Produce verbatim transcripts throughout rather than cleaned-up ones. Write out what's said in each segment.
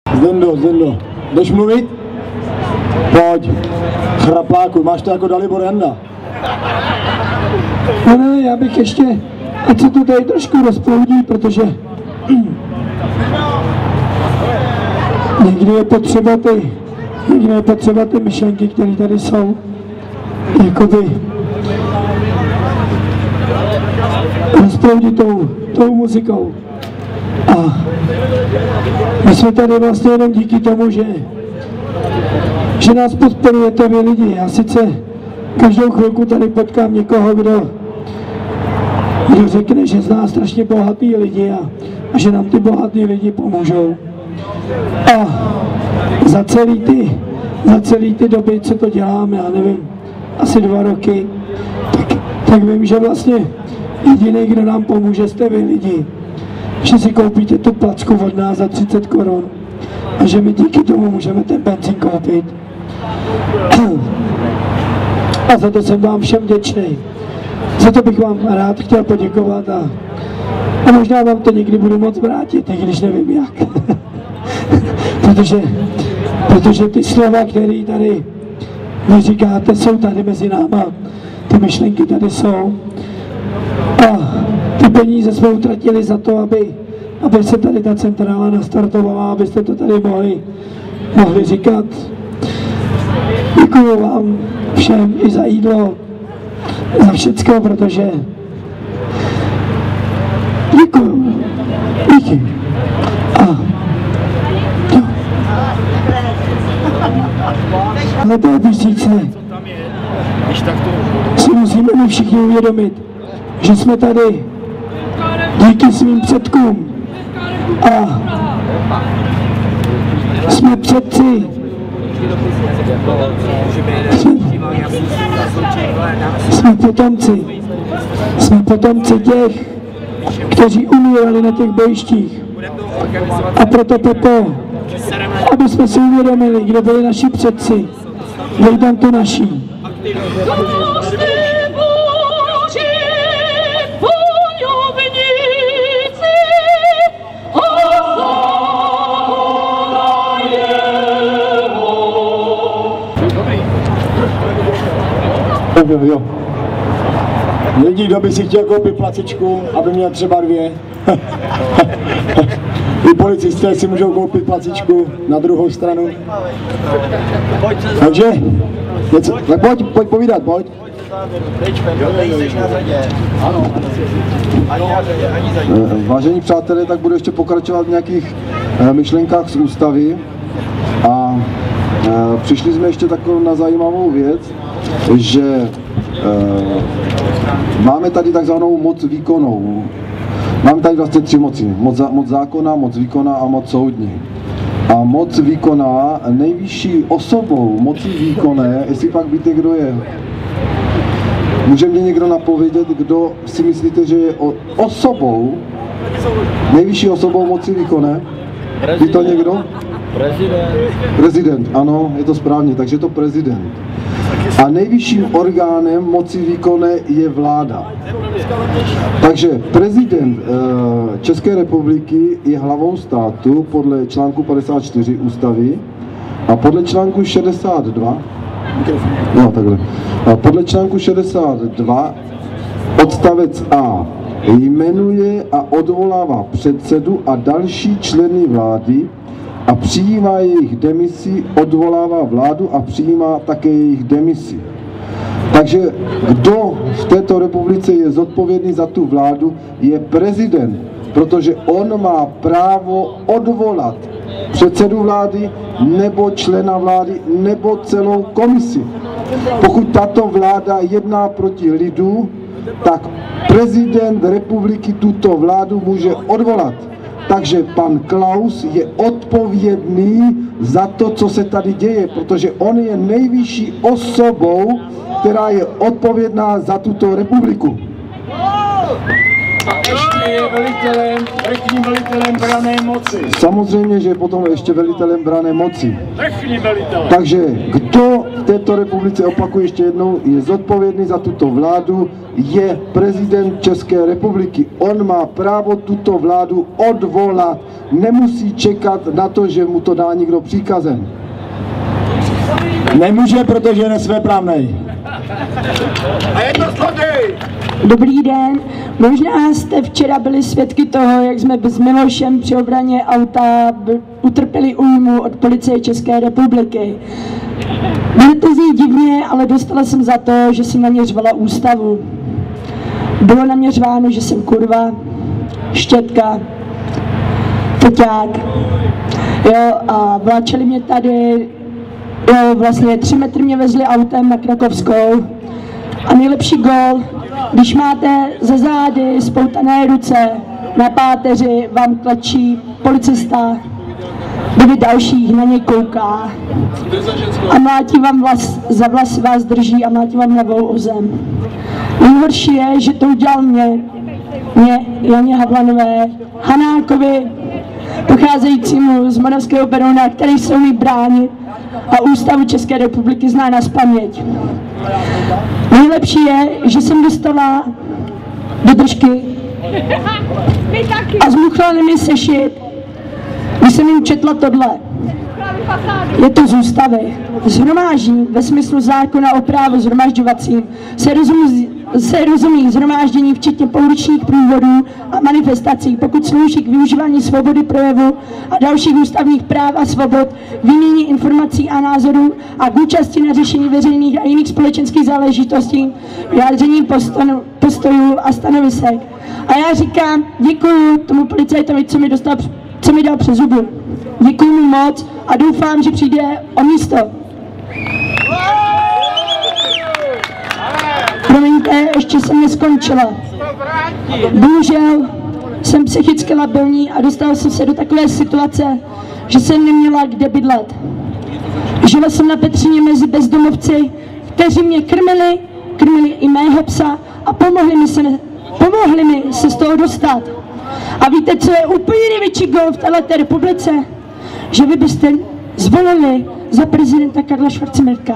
Zdendo, Zdendo, jdeš mluvit? Pojď, chrapláku, máš to jako Dalibor Janda. No ne, já bych ještě, ať se to tady trošku rozproudí, protože někdy je potřeba ty, někdy je potřeba ty myšlenky, které tady jsou, jakoby rozproudit tou, tou muzikou. A my jsme tady vlastně jenom díky tomu, že, že nás podporujete vy lidi. Já sice každou chvilku tady potkám někoho, kdo, kdo řekne, že zná strašně bohatý lidi a, a že nám ty bohatý lidi pomůžou. A za celý ty, za celý ty doby, co to děláme, já nevím, asi dva roky, tak, tak vím, že vlastně jediný, kdo nám pomůže, jste vy lidi. Že si koupíte tu placku od nás za třicet korun a že my díky tomu můžeme ten benzín koupit. A za to jsem vám všem vděčný. Za to bych vám rád chtěl poděkovat a, a možná vám to někdy budu moc vrátit, i když nevím jak. protože, protože ty slova, které tady vy říkáte, jsou tady mezi náma. Ty myšlenky tady jsou. A ty peníze jsme utratili za to, aby, aby se tady ta centrála nastartovala, abyste to tady mohli, mohli říkat. Děkuju vám všem i za jídlo, za všecko, protože děkuju. Díky. A jo. Na té písnice si musíme my všichni uvědomit, že jsme tady díky svým předkům a jsme předci. Jsme, jsme potomci. Jsme potomci těch, kteří umírali na těch bojištích. A proto, Pepo, aby jsme si uvědomili, kdo byli naši předci, dej tam tu naší. Jo, jo. Lidi, kdo by si chtěl koupit placičku, aby měl třeba dvě. I policisté si můžou koupit placičku na druhou stranu. Takže, něco, tak pojď, pojď povídat, pojď. Vážení přátelé, tak budu ještě pokračovat v nějakých myšlenkách z ústavy. A přišli jsme ještě takovou na zajímavou věc, že e, máme tady takzvanou moc výkonnou. Máme tady vlastně tři moci. Moc, za, moc zákona, moc výkona a moc soudní. A moc výkonná, nejvyšší osobou moci výkonné, jestli pak víte, kdo je. Může mě někdo napovědět, kdo si myslíte, že je osobou, nejvyšší osobou moci výkonné? Ví to někdo? Prezident. Prezident, ano, je to správně, takže je to prezident. A nejvyšším orgánem moci výkonné je vláda. Takže prezident e, České republiky je hlavou státu podle článku padesát čtyři ústavy a podle článku šedesát dva, no takhle, a podle článku šedesát dva odstavec A jmenuje a odvolává předsedu a další členy vlády a přijímá jejich demisi, odvolává vládu a přijímá také jejich demisi. Takže kdo v této republice je zodpovědný za tu vládu, je prezident, protože on má právo odvolat předsedu vlády nebo člena vlády nebo celou komisi. Pokud tato vláda jedná proti lidu, tak prezident republiky tuto vládu může odvolat. Takže pan Klaus je odpovědný za to, co se tady děje, protože on je nejvyšší osobou, která je odpovědná za tuto republiku. A ještě je velitelem, vrchním velitelem branné moci. Samozřejmě, že je potom ještě velitelem branné moci. Vrchní velitel. Takže kdo v této republice, opakuju ještě jednou, je zodpovědný za tuto vládu, je prezident České republiky. On má právo tuto vládu odvolat. Nemusí čekat na to, že mu to dá někdo příkazem. Nemůže, protože je nesvéprávnej. A je to zlodej! Dobrý den, možná jste včera byli svědky toho, jak jsme s Milošem při obraně auta utrpěli újmu od policie České republiky. Bude to znít divně, ale dostala jsem za to, že jsem naměřovala ústavu. Bylo naměřováno, že jsem kurva, štětka, foťák, jo, a vláčeli mě tady, jo, vlastně tři metry mě vezli autem na Krakovskou. A nejlepší gól, když máte ze zády spoutané ruce, na páteři vám tlačí policista, devět dalších na něj kouká a mlátí vám vlas, za vlasy vás drží a mlátí vám hlavou o zem. Nejhorší je, že to udělal mě, mě Janě Havlanové, Hanákovi, pocházejícímu z Moravského Berouna, který se umí bránit a ústavu České republiky zná nazpaměť. Nejlepší je, že jsem dostala do držky a zmuchlali mi sešit, když jsem jim četla tohle. Je to z ústavy. Shromáždění ve smyslu zákona o právu shromažďovacím se rozumí, se rozumí shromáždění včetně pouličních průvodů a manifestací, pokud slouží k využívání svobody projevu a dalších ústavních práv a svobod, výměně informací a názorů a k účasti na řešení veřejných a jiných společenských záležitostí, vyjádřením postojů a stanovisek. A já říkám, děkuju tomu policajtovi, co mi dostal, co mi dal přes zubu. Děkuju mu moc a doufám, že přijde o místo. Promiňte, ještě jsem neskončila. Bohužel jsem psychicky labilní a dostala jsem se do takové situace, že jsem neměla kde bydlet. Žila jsem na Petříně mezi bezdomovci, kteří mě krmili, krmili i mého psa a pomohli mi se, pomohli mi se z toho dostat. A víte, co je úplně největší gol v této republice? Že vy byste zvolili za prezidenta Karla Schwarzenberga.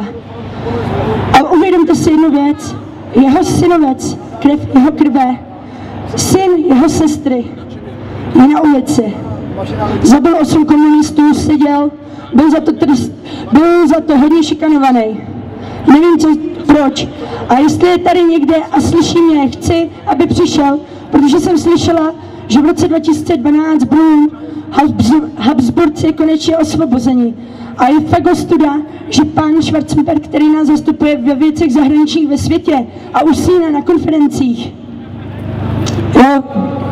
A uvědomte si jednu věc, jeho synovec, krev jeho krve, syn jeho sestry je na ulici. Zabil osm komunistů, seděl, byl za to, trst, byl za to hodně šikanovaný. Nevím, co, proč. A jestli je tady někde a slyší mě, chci, aby přišel, protože jsem slyšela, že v roce dva tisíce dvanáct budou Habsburci konečně osvobozeni. A je fakt ostuda, že pan Schwarzenberg, který nás zastupuje ve věcech zahraničních ve světě a usíná na konferencích, jo,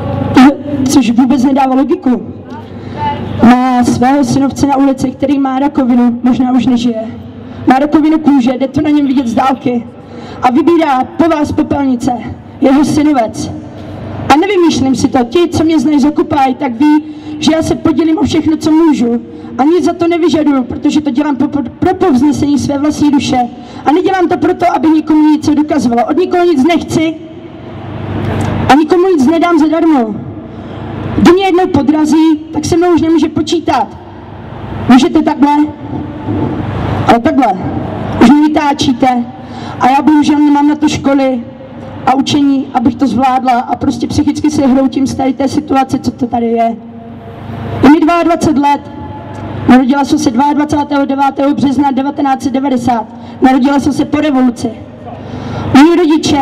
což vůbec nedává logiku, má svého synovce na ulici, který má rakovinu, možná už nežije. Má rakovinu kůže, jde to na něm vidět z dálky. A vybírá po vás popelnice, jeho synovec. A nevymýšlím si to, ti, co mě znají z Occupy, tak ví, že já se podělím o všechno, co můžu. A nic za to nevyžaduju, protože to dělám pro, pro povznesení své vlastní duše. A nedělám to proto, aby nikomu něco dokazovalo. Od nikoho nic nechci a nikomu nic nedám zadarmo. Kdo mě jednou podrazí, tak se mnou už nemůže počítat. Můžete takhle, ale takhle. Už mě vytáčíte a já bohužel nemám na to školy a učení, abych to zvládla a prostě psychicky se hroutím z tady té situace, co to tady je. Je mi dvacet dva let, narodila jsem se dvacátého devátého devátého března devatenáct set devadesát, narodila jsem se po revoluci. Moji rodiče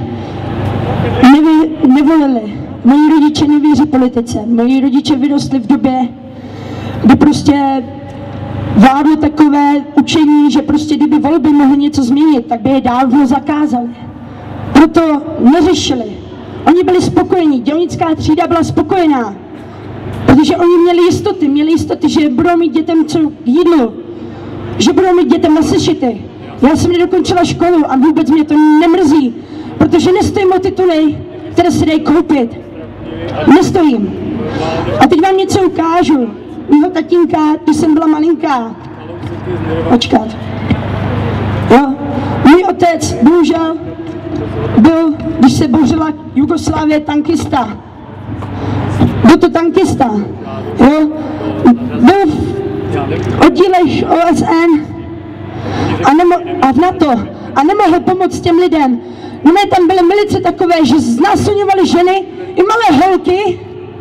nevy, nevolili, moji rodiče nevěří politice, moji rodiče vyrostli v době, kdy prostě vládlo takové učení, že prostě kdyby volby mohly něco změnit, tak by je dávno zakázali. Proto neřešili. Oni byli spokojení, dělnická třída byla spokojená, protože oni měli jistoty, měli jistoty, že budou mít dětem co k jídlu, že budou mít dětem na sešity. Já jsem nedokončila školu a vůbec mě to nemrzí, protože nestojím o tituly, které se dají koupit. Nestojím. A teď vám něco ukážu. Mýho tatínka, když jsem byla malinká. Počkat. Jo. Můj otec, bohužel, byl, když se bouřila Jugoslávie, tankista. Byl to tankista, jo? Byl v oddílech O S N a, nemo- a v NATO a nemohl pomoct těm lidem. No mě tam byly milice takové, že znásilňovali ženy i malé holky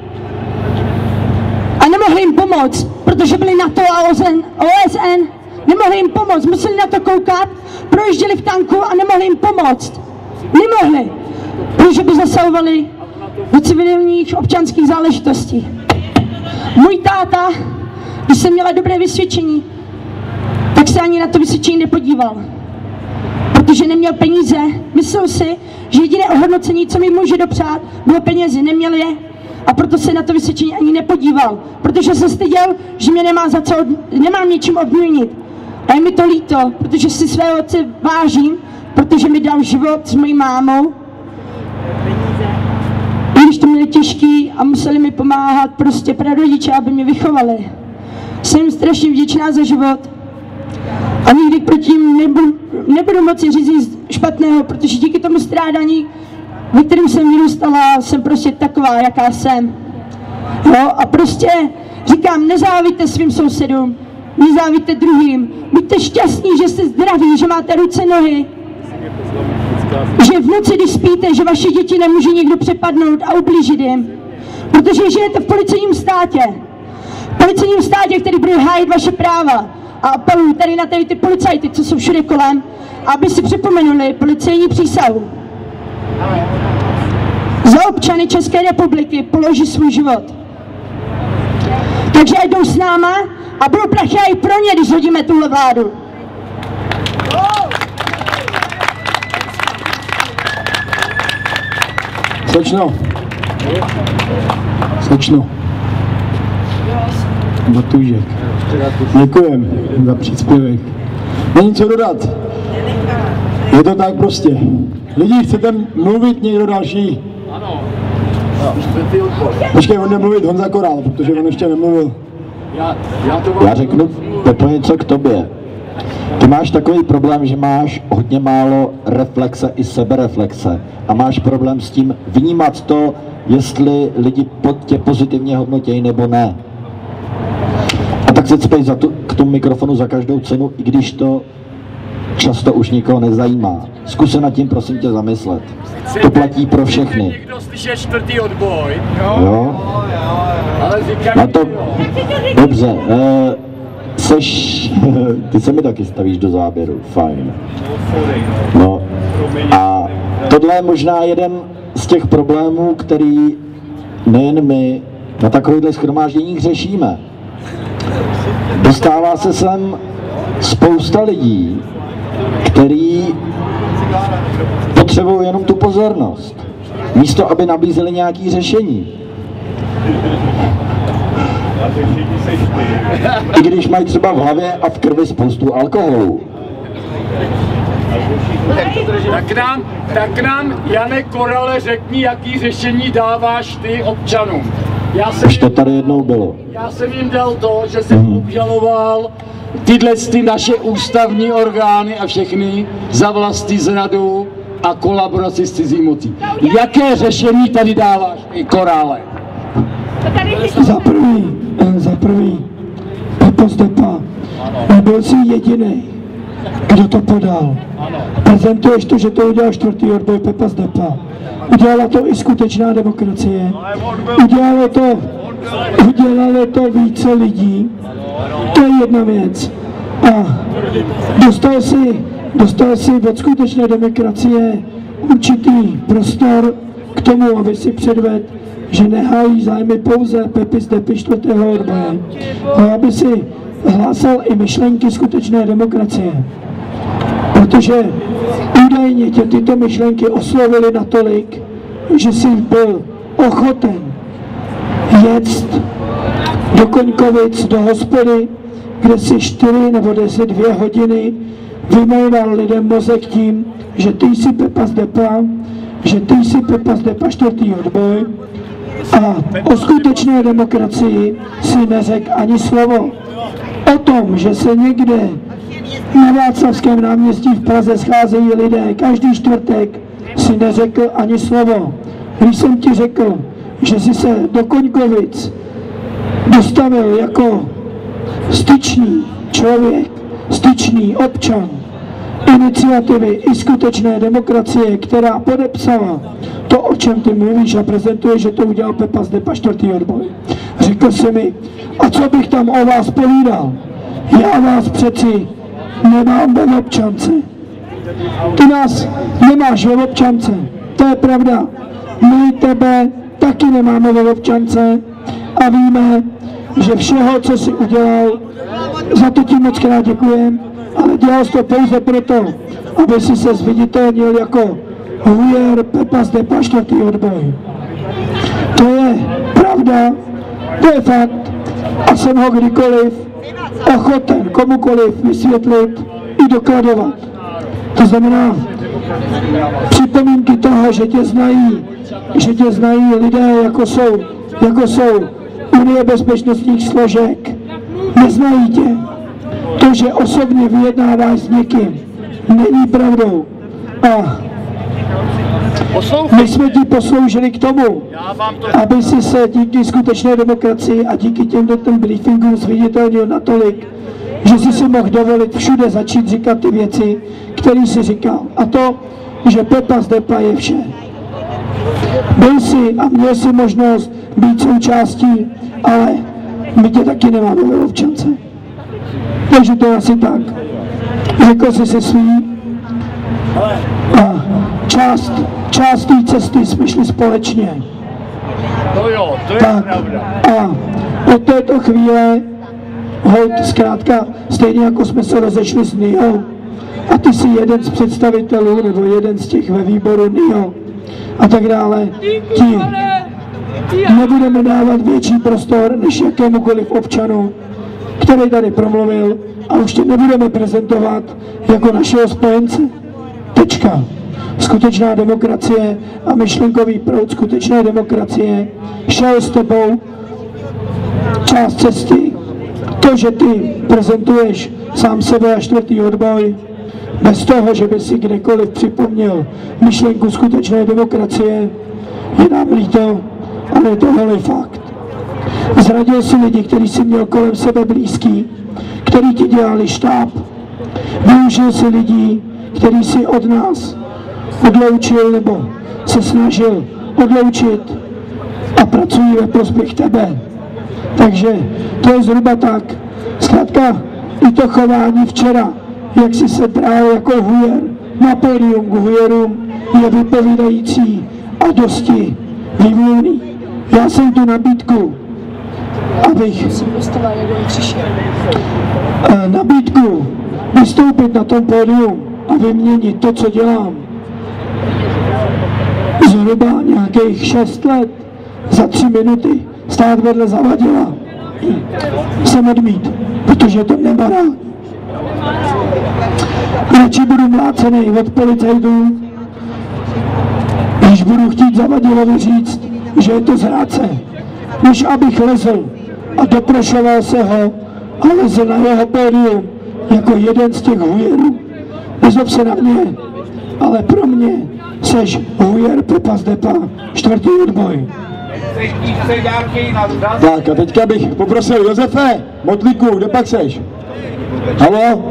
a nemohli jim pomoct, protože byli NATO a O S N. Nemohli jim pomoct, museli na to koukat, projížděli v tanku a nemohli jim pomoct. Nemohli, protože by zasahovali do civilních občanských záležitostí. Můj táta, když jsem měla dobré vysvědčení, tak se ani na to vysvědčení nepodíval. Protože neměl peníze, myslel si, že jediné ohodnocení, co mi může dopřát, bylo penězi, neměl je a proto se na to vysvědčení ani nepodíval. Protože se styděl, že mě nemá za co, nemám něčím odměnit. A je mi to líto, protože si svého otce vážím, protože mi dal život s mojí mámou. I když to měli těžký a museli mi pomáhat prostě prarodiče, aby mě vychovali. Jsem jim strašně vděčná za život. A nikdy proti ním nebudu, nebudu moci říct nic špatného, protože díky tomu strádání, ve kterém jsem vyrůstala, jsem prostě taková, jaká jsem. Jo? A prostě říkám, nezávidíte svým sousedům, nezávidíte druhým, buďte šťastní, že jste zdraví, že máte ruce, nohy, že v noci, když spíte, že vaše děti nemůže někdo přepadnout a ublížit jim, protože žijete v policejním státě. V policejním státě, který bude hájit vaše práva. A apeluji tady na tady ty policajty, co jsou všude kolem, aby si připomenuli policejní přísahu. Za občany České republiky položí svůj život. Takže jdou s náma a budou prachy i pro ně, když hodíme tuhle vládu. Slečno. Slečno. Batůžek. Děkujem za příspěvek. Není co dodat. Je to tak prostě. Lidi, chcete mluvit někdo další? Ano. Počkej, on jde mluvit Honza Korál, protože on ještě nemluvil. Já, já, já řeknu Pepo něco k tobě. Ty máš takový problém, že máš hodně málo reflexe i sebereflexe a máš problém s tím vnímat to, jestli lidi tě pozitivně hodnotějí nebo ne. A tak se cpej za tu, k tomu mikrofonu za každou cenu, i když to často už nikoho nezajímá. Zkus se nad tím, prosím tě, zamyslet. To platí pro všechny. Někdo slyšel čtvrtý odboj. Jo? Ale říkám, no to... Dobře. Eh, seš... Ty se mi taky stavíš do záběru. Fajn. No. A tohle je možná jeden z těch problémů, který nejen my na takovýchhle shromážděních řešíme. Dostává se sem spousta lidí, který potřebují jenom tu pozornost, místo aby nabízeli nějaké řešení. I když mají třeba v hlavě a v krvi spoustu alkoholu. Tak nám, tak nám, Jane Korale, řekni, jaký řešení dáváš ty občanům. Já jsem Už to tady jednou bylo. Já jsem jim dal to, že jsem mm. obžaloval tyhle ty naše ústavní orgány a všechny za vlastní zradu a kolaboraci s cizí mocí. Jaké řešení tady dáváš, i Korále? Za prvý, za prvý, Pepo Zdepa, nebyl jsi jediný, kdo to podal. Prezentuješ to, že to udělal čtvrtý odboj Pepa Zdepa. Udělala to i skutečná demokracie. Udělalo to, udělalo to více lidí. To je jedna věc. A dostal si, dostal si od skutečné demokracie určitý prostor k tomu, aby si předvedl, že nehájí zájmy pouze Pepy Zdepy čtvrtého odboje, ale aby si hlásal i myšlenky skutečné demokracie. Protože údajně tě tyto myšlenky oslovily natolik, že jsi byl ochoten jet do Koňkovic, do hospody, kde si čtyři nebo deset dvě hodiny vymejval lidem mozek tím, že ty jsi Pepa Zdepa, že ty jsi Pepa Zdepa čtvrtý odboj a o skutečné demokracii si neřekl ani slovo. O tom, že se někde na Václavském náměstí v Praze scházejí lidé každý čtvrtek si neřekl ani slovo. Když jsem ti řekl, že jsi se do Koňkovic dostavil jako styčný člověk, styčný občan iniciativy i skutečné demokracie, která podepsala to, o čem ty mluvíš a prezentuje, že to udělal Pepa Zdepa, čtvrtý odboj. Řekl jsi mi, a co bych tam o vás povídal? Já vás přeci nemám ve občance. Ty nás nemáš ve občance, to je pravda. My tebe taky nemáme ve občance a víme, že všeho, co jsi udělal, za to ti moc krát děkujem, ale dělal jsi to pouze proto, aby si se zviditelnil jako hujer Pepa Zdepa, čtvrtý odboj. To je pravda, to je fakt a jsem ho kdykoliv ochoten komukoliv vysvětlit i dokladovat. To znamená připomínky toho, že tě znají, že tě znají lidé, jako jsou, jako jsou Unie bezpečnostních složek, neznají tě. To, že osobně vyjednáváš s někým, není pravdou. A my jsme ti posloužili k tomu, aby si se díky skutečné demokracii a díky těmto briefingům zviditelnil natolik, že si si mohl dovolit všude začít říkat ty věci, které si říkal. A to, že Pepa Zdepa je vše. Byl jsi a měl si možnost být součástí, ale my tě taky nemáme ve občance. Takže to je asi tak. Řekl jsi si svý a část, část té cesty jsme šli společně. To jo, to je tak, pravda. A od této chvíle holt zkrátka, stejně jako jsme se rozešli s N I O, a ty jsi jeden z představitelů, nebo jeden z těch ve výboru N I O, a tak dále, ti nebudeme dávat větší prostor než jakémukoliv občanu, který tady promluvil, a už tě nebudeme prezentovat jako našeho spojence. Tečka. Skutečná demokracie a myšlenkový proud skutečné demokracie šel s tebou část cesty. To, že ty prezentuješ sám sebe a čtvrtý odboj, bez toho, že by si kdekoliv připomněl myšlenku skutečné demokracie, je nám líto, ale je to holý fakt. Zradil si lidi, kteří si měl kolem sebe blízký, který ti dělali štáb. Využil si lidí, který si od nás odloučil nebo se snažil odloučit a pracují ve prospěch tebe. Takže to je zhruba tak. Zkrátka i to chování včera, jak jsi se bral jako hujer na pódium k hujerům, je vypovídající a dosti výmluvný. Já jsem tu nabídku, abych nabídku vystoupit na tom pódium a vyměnit to, co dělám, zhruba nějakých šest let za tři minuty stát vedle Zavadila, jsem odmít, protože to nemorální. Radši budu mlácený od policajtů, když budu chtít Zavadilovi říct, že je to zrádce, než abych lezl a doprošoval se ho a lezl na jeho pódium jako jeden z těch hujerů. Nezlob se na mě, ale pro mě seš hujer Pepa Zdepa, čtvrtý odboj. Tak a teďka bych poprosil Josefe, Motlíku, kde pak seš? Halo?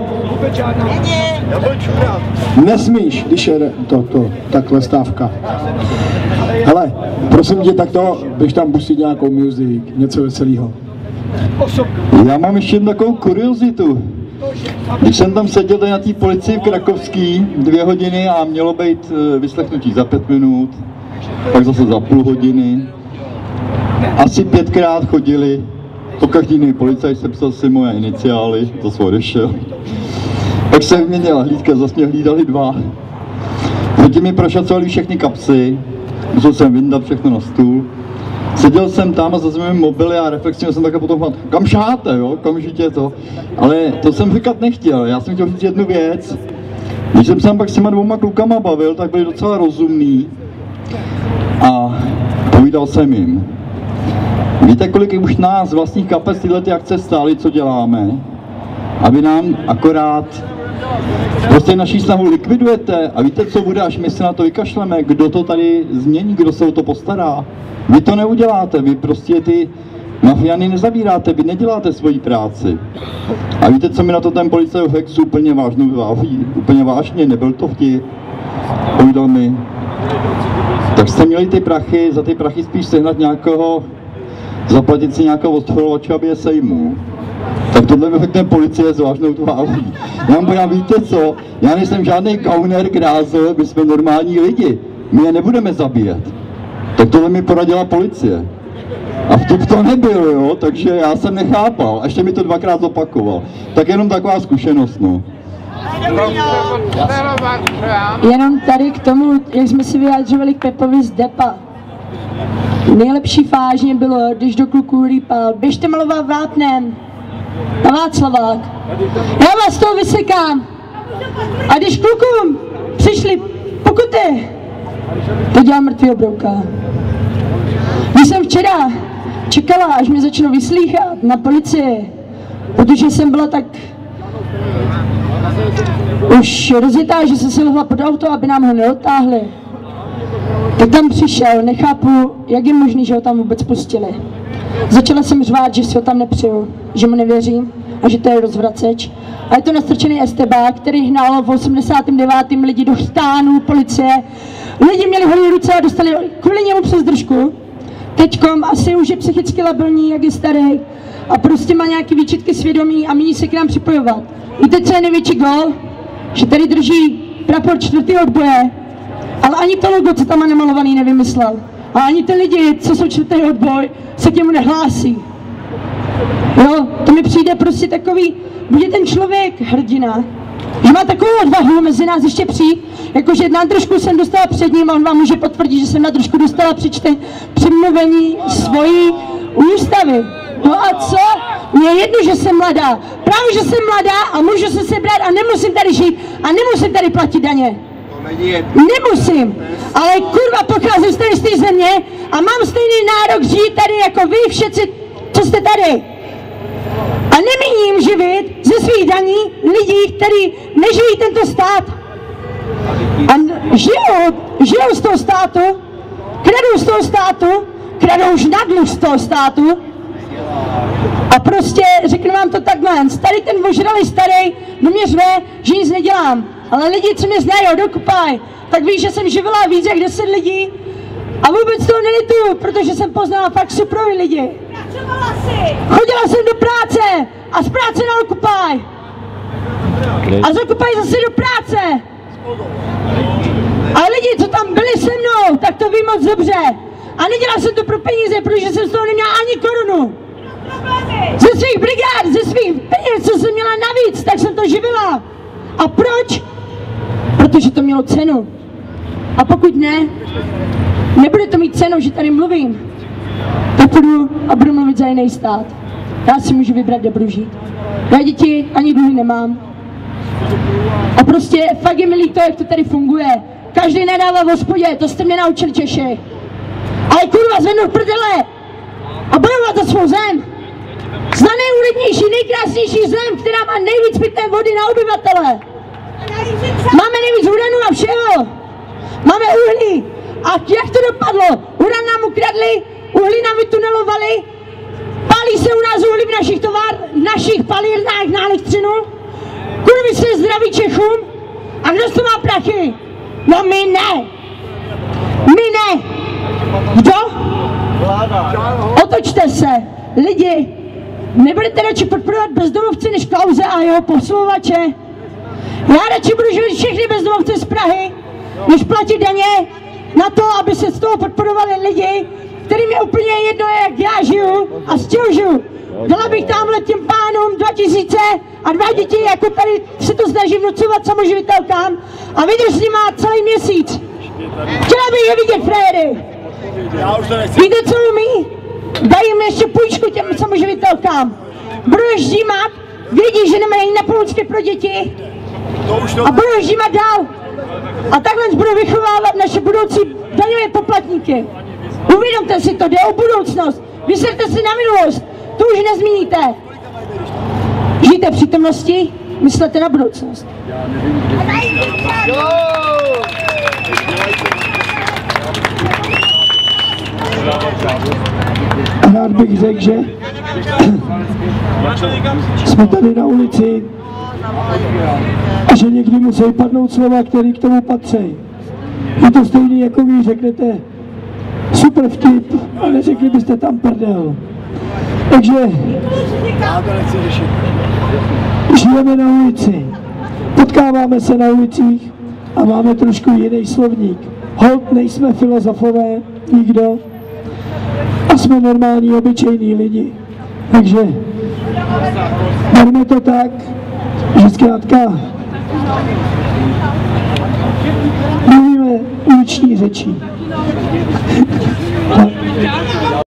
Nesmíš, když je to, to, takhle stávka. Hele, prosím tě, tak to, běž tam pustit nějakou music, něco veselého. Já mám ještě jednu takovou kuriozitu. Když jsem tam seděl tady na té policii v Krakovský dvě hodiny a mělo být vyslechnutí za pět minut, pak zase za půl hodiny. Asi pětkrát chodili, po každý jiný policajt sepsal si moje iniciály, to jsem odešel. Pak se vyměnila hlídka, zase mě hlídali dva. Zatím mi prošacovali všechny kapsy, musel jsem vyndat všechno na stůl. Seděl jsem tam a zase mým mobily a reflexivně jsem takhle potom hmat, kam šáte, jo, kamžitě to. Ale to jsem říkat nechtěl, já jsem chtěl říct jednu věc. Když jsem se tam pak s těma dvouma klukama bavil, tak byli docela rozumní a povídal jsem jim. Víte, kolik už nás z vlastních kapes tyhle ty akce stály, co děláme? Aby nám akorát Prostě naší snahu likvidujete a víte, co bude, až my se na to vykašleme, kdo to tady změní, kdo se o to postará. Vy to neuděláte, vy prostě ty mafiány nezabíráte, vy neděláte svoji práci. A víte, co mi na to ten policajt v Hexu úplně vážnou váží, úplně vážně, nebyl to vtip, povídal mi. Tak jste měli ty prachy, za ty prachy spíš sehnat nějakého, zaplatit si nějakého odstřelovače, aby je sejmul. Tak tohle mi ten policie s vážnou tváří. Já vám povím, víte co, já nejsem žádný gauner, grázl, my jsme normální lidi, my je nebudeme zabíjet. Tak tohle mi poradila policie. A vtip to nebyl, jo, takže já jsem nechápal, a ještě mi to dvakrát zopakoval. Tak jenom taková zkušenost, no. Jenom tady k tomu, jak jsme si vyjádřovali k Pepovi z Depa. Nejlepší vážně bylo, když do kluků rýpal, běžte malovat vlátnem na Václavák. Já vás toho vysekám. A když klukům přišli pokuty, to dělá mrtvý obrouka. Když jsem včera čekala, až mě začnou vyslýchat na policii, protože jsem byla tak už rozjetá, že jsem se lehla pod auto, aby nám ho neodtáhli. Tak tam přišel, nechápu, jak je možný, že ho tam vůbec pustili. Začala jsem řvát, že si ho tam nepřeju, že mu nevěřím a že to je rozvraceč. A je to nastrčený estebák, který hnal v osmdesátém devátém lidi do stánů policie. Lidi měli holé ruce a dostali kvůli němu přes držku. Teďkom asi už je psychicky labilní, jak je starý. A prostě má nějaké výčitky svědomí a míní se k nám připojovat. Víte, co je největší gol? Že tady drží prapor čtvrtého odboje, ale ani to logo, co tam má namalovaný, nevymyslel. A ani ty lidi, co jsou čtvrtý odboj, se k němu nehlásí. Jo, to mi přijde prostě takový, bude ten člověk hrdina, že má takovou odvahu mezi nás ještě přijít, jakože na držku jsem dostala před ním a on vám může potvrdit, že jsem na držku dostala při, čte, při mluvení svojí ústavy. No a co? Mně je jedno, že jsem mladá. Právě, že jsem mladá a můžu se sebrat a nemusím tady žít a nemusím tady platit daně. Nemusím, ale kurva pocházím z té z té země a mám stejný nárok žít tady jako vy všetci, co jste tady. A nemíním živit ze svých daní lidí, kteří nežijí tento stát. A žijou, žijou z toho státu, kradou z toho státu, kradou už na dluh z toho státu. A prostě řeknu vám to takhle, tady ten ožralý starý do mě řve, že nic nedělám. Ale lidi, co mě znají, dokupaj, tak ví, že jsem živila víc jak deset lidí a vůbec toho nelituju, protože jsem poznala fakt suprový lidi. Chodila jsem do práce a z práce na Okupaj. A z Okupaj zase do práce. A lidi, co tam byli se mnou, tak to ví moc dobře. A nedělala jsem to pro peníze, protože jsem z toho neměla ani korunu. Ze svých brigád, ze svých peněz, co jsem měla navíc, tak jsem to živila. A proč? Protože to mělo cenu. A pokud ne, nebude to mít cenu, že tady mluvím, tak půjdu a budu mluvit za jiný stát. Já si můžu vybrat, kde budu žít. Já děti ani dluhy nemám. A prostě fakt je mi líto, jak to tady funguje. Každý nadává v hospodě, to jste mě naučili Češi. Ale kurva zvednout prdele a bojovat za svou zem. Za nejúrodnější, nejkrásnější zem, která má nejvíc pitné vody na obyvatele. Máme nejvíc uranu a všeho. Máme uhlí. A jak to dopadlo? Uran nám ukradli, uhlí nám vytunelovali, pálí se u nás uhlí v našich továr, v našich palírnách na elektřinu. Kurvy se zdraví Čechům. A kdo to má prachy? No my ne. My ne. Kdo? Otočte se. Lidi, nebudete radši podporovat bezdomovce než Klause a jeho posluhovače? Já radši budu živit všechny bezdomovce z Prahy, než platit daně na to, aby se z toho podporovali lidi, kterým je úplně jedno, jak já žiju a z čeho žiju. Dala bych tamhle těm pánům dva tisíce a dva děti, jako tady se to snaží vnucovat samoživitelkám a vydrž s nima celý měsíc. Chtěla bych je vidět, frajery. Víte, co umí? Dají mi ještě půjčku těm samoživitelkám. Budeš žímat, vědí, že nemají na pomůcky pro děti a budou žímat dál. A takhle budou vychovávat naše budoucí daňové poplatníky. Uvědomte si to, jde o budoucnost. Vysvětlete si na minulost, to už nezmíníte. Žijte v přítomnosti myslete na budoucnost. Rád bych řekl, že jsme tady na ulici a že někdy musí padnout slova, které k tomu patří. Je to stejný, jako vy řeknete super vtip a neřekli byste tam prdel. Takže žijeme na ulici, potkáváme se na ulicích a máme trošku jiný slovník. Holt nejsme filozofové, nikdo, a jsme normální, obyčejní lidi. Takže berme to tak, že zkrátka mluvíme uliční řečí.